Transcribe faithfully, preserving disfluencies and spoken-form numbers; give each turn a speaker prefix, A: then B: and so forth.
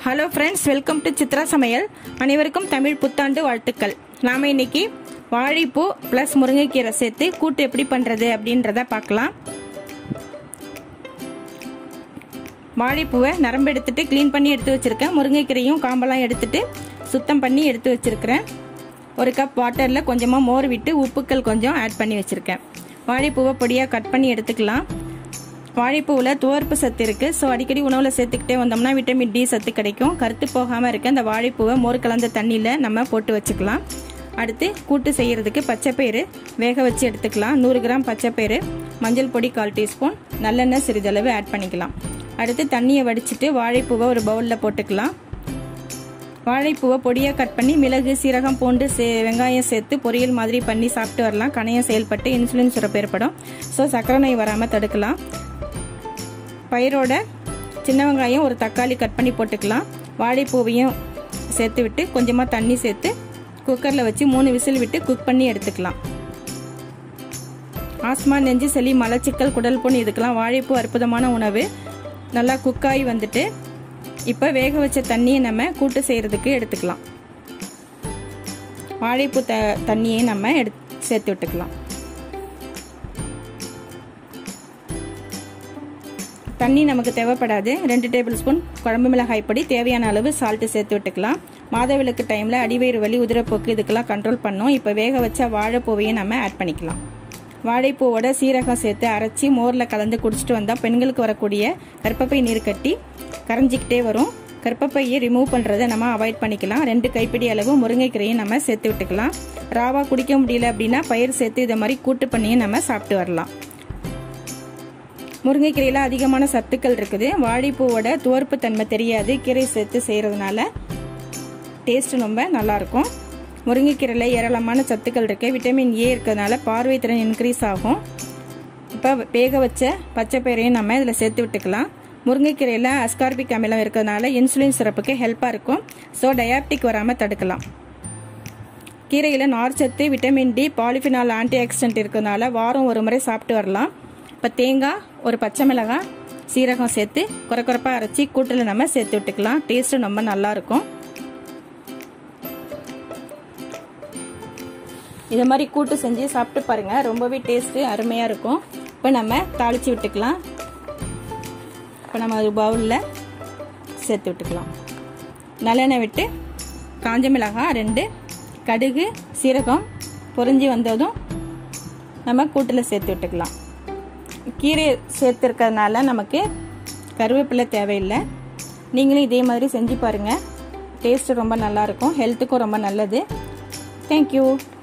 A: Hello friends, welcome to Chitra Samayal. அனைவருக்கும் தமிழ் புத்தாண்டு வாழ்த்துக்கள். நாம இன்னைக்கு வாழைப்பூ பிளஸ் முருங்கைக்கீரை சேர்த்து கூட்டு எப்படி பண்றது அப்படின்றத பார்க்கலாம். வாழைப்பூவை நரம்பு எடுத்துட்டு கிளீன் பண்ணி எடுத்து வச்சிருக்கேன். முருங்கைக்கீரையும் காம்பெல்லாம் எடுத்துட்டு சுத்தம் பண்ணி எடுத்து வச்சிருக்கிறேன். ஒரு கப் வாட்டர்ல கொஞ்சமா மோர் விட்டு உப்புக்கள் கொஞ்சம் ஆட் பண்ணி வச்சிருக்கேன். வாழைப்பூவை பொடியா கட் பண்ணி எடுத்துக்கலாம். வாழைப்பூவில் துவர்ப்பு சத்து இருக்குது. ஸோ அடிக்கடி உணவில் சேர்த்துக்கிட்டே வந்தோம்னா விட்டமின் டி சத்து கிடைக்கும். கருத்து போகாமல் இருக்க அந்த வாழைப்பூவை மோர் கலந்த தண்ணியில் நம்ம போட்டு வச்சுக்கலாம். அடுத்து கூட்டு செய்கிறதுக்கு பச்சைப்பயிறு வேக வச்சு எடுத்துக்கலாம். நூறு கிராம் பச்சைப்பயிறு, மஞ்சள் பொடி கால் டீஸ்பூன், நல்லெண்ணெய் சிறிதளவு ஆட் பண்ணிக்கலாம். அடுத்து தண்ணியை வடிச்சிட்டு வாழைப்பூவை ஒரு பவுலில் போட்டுக்கலாம். வாழைப்பூவை பொடியாக கட் பண்ணி மிளகு, சீரகம், பூண்டு, சே வெங்காயம் சேர்த்து பொரியல் மாதிரி பண்ணி சாப்பிட்டு வரலாம். கணையம் செயல்பட்டு இன்சுலின் சுரப்பு ஏற்படும். ஸோ சர்க்கரை நோய் வராமல் தடுக்கலாம். பயிரோட சின்ன வெங்காயம் ஒரு தக்காளி கட் பண்ணி போட்டுக்கலாம். வாழைப்பூவையும் சேர்த்து விட்டு கொஞ்சமாக தண்ணி சேர்த்து குக்கரில் வச்சு மூணு விசில் விட்டு குக் பண்ணி எடுத்துக்கலாம். ஆஸ்மா, நெஞ்சு சளி, மலச்சிக்கல், குடல் புண் இதுக்கெல்லாம் வாழைப்பூ அற்புதமான உணவு. நல்லா குக்காகி வந்துட்டு இப்போ வேக வச்ச தண்ணியை நம்ம கூட்டு செய்கிறதுக்கு எடுத்துக்கலாம். வாழைப்பூ த தண்ணியை நம்ம எடு சேர்த்து விட்டுக்கலாம். தண்ணி நமக்கு தேவைப்படாது. ரெண்டு டேபிள் ஸ்பூன் குழம்பு மிளகாய் பொடி, தேவையான அளவு சால்ட்டு சேர்த்து விட்டுக்கலாம். மாதவிலக்கு டைமில் அடிவயிறு வலி, உதிரப்போக்கு இதுக்கெல்லாம் கண்ட்ரோல் பண்ணோம். இப்போ வேக வச்ச வாழைப்பூவையும் நம்ம ஆட் பண்ணிக்கலாம். வாழைப்பூவோட சீரகம் சேர்த்து அரைச்சி மோரில் கலந்து குடிச்சிட்டு வந்தால் பெண்களுக்கு வரக்கூடிய கர்ப்பப்பை நீர் கட்டி கரைஞ்சிக்கிட்டே வரும். கர்ப்பப்பையை ரிமூவ் பண்ணுறதை நம்ம அவாய்ட் பண்ணிக்கலாம். ரெண்டு கைப்பிடி அளவு முருங்கைக்கீரையும் நம்ம சேர்த்து விட்டுக்கலாம். ராவா குடிக்க முடியல அப்படின்னா பயிர் சேர்த்து இதை மாதிரி கூட்டு பண்ணியும் நம்ம சாப்பிட்டு வரலாம். முருங்கைக்கீரையில் அதிகமான சத்துக்கள் இருக்குது. வாழைப்பூவோட துவர்ப்பு தன்மை தெரியாது. கீரை சேர்த்து செய்கிறதுனால டேஸ்ட் ரொம்ப நல்லாயிருக்கும். முருங்கைக்கீரையில் ஏராளமான சத்துக்கள் இருக்குது. விட்டமின் ஏ இருக்கிறதுனால பார்வை திறன் இன்க்ரீஸ் ஆகும். இப்போ வேக வச்ச பச்சை பயிரையும் நம்ம இதில் சேர்த்து விட்டுக்கலாம். முருங்கைக்கீரையில் அஸ்கார்பிக் அமிலம் இருக்கிறதுனால இன்சுலின் சுரப்புக்கு ஹெல்ப்பாக இருக்கும். ஸோ டயாபெட்டிக் வராமல் தடுக்கலாம். கீரையில் நார்ச்சத்து, vitamin D, polyphenol, antioxidant இருக்கிறதுனால வாரம் ஒரு முறை சாப்பிட்டு வரலாம். இப்போ தேங்காய், ஒரு பச்சை மிளகாய், சீரகம் சேர்த்து குறை குறைப்பாக அரைச்சி கூட்டில் நம்ம சேர்த்து விட்டுக்கலாம். டேஸ்ட்டு ரொம்ப நல்லாயிருக்கும். இதை மாதிரி கூட்டு செஞ்சு சாப்பிட்டு பாருங்கள். ரொம்பவே டேஸ்ட்டு அருமையாக இருக்கும். இப்போ நம்ம தாளித்து விட்டுக்கலாம். இப்போ நம்ம ஒரு பவுலில் சேர்த்து விட்டுக்கலாம். நல்லெண்ணெய் விட்டு காஞ்ச மிளகாய் ரெண்டு, கடுகு, சீரகம் பொரிஞ்சு வந்ததும் நம்ம கூட்டில் சேர்த்து விட்டுக்கலாம். கீரை சேர்த்துருக்கிறதுனால நமக்கு கருவேப்பிலை தேவையில்லை. நீங்களும் இதே மாதிரி செஞ்சு பாருங்கள். டேஸ்ட்டு ரொம்ப நல்லாயிருக்கும். ஹெல்த்துக்கும் ரொம்ப நல்லது. தேங்க்யூ.